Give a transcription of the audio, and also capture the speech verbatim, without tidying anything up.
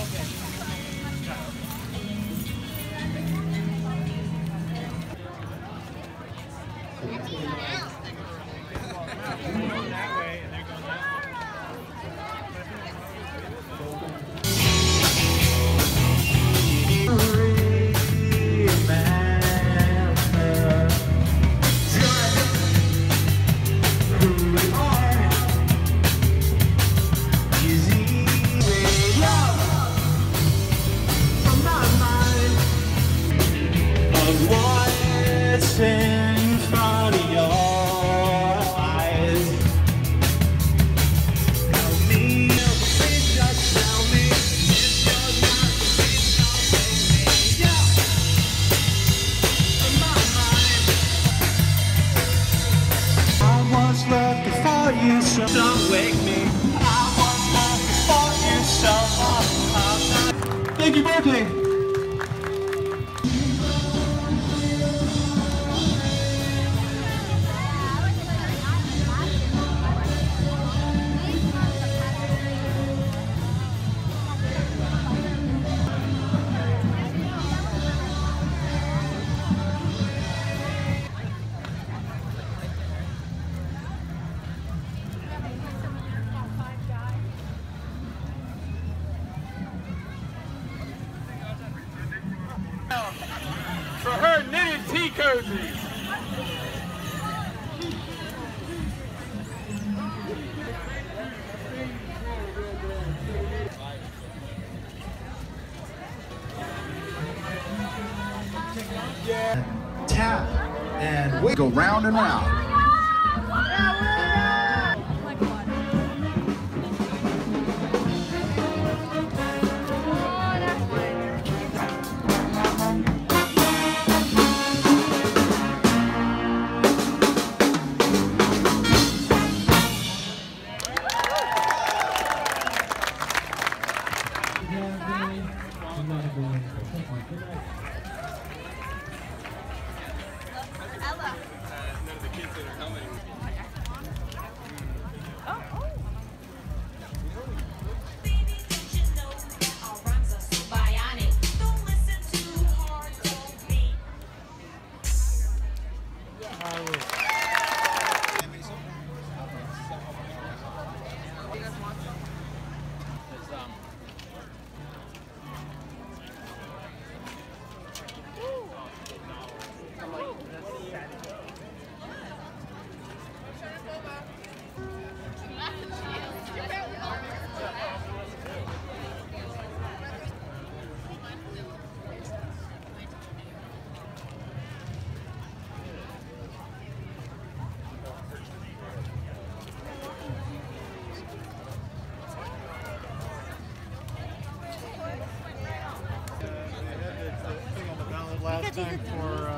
In front of your eyes, tell me, please just tell me, it's yours not to be, don't take me, yeah, in my mind. I was looking for you, so don't wake me. I was looking for you, so uh, uh, thank you, Berkeley. For her knitted tea cozies. Yeah. Tap and we go round and round. Last time for uh,